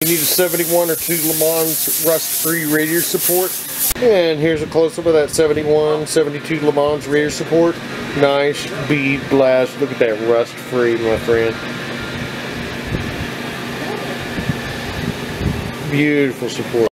You need a 71 or 2 LeMans rust-free radiator support. And here's a close-up of that 71, 72 LeMans radiator support. Nice bead blast. Look at that rust-free, my friend. Beautiful support.